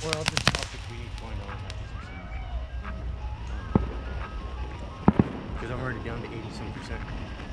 Well, just topic we need to find out because I'm already down to 80 some percent.